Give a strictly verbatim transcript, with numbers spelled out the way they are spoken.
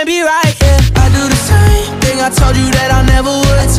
can't be right, yeah. I do the same thing I told you that I never would.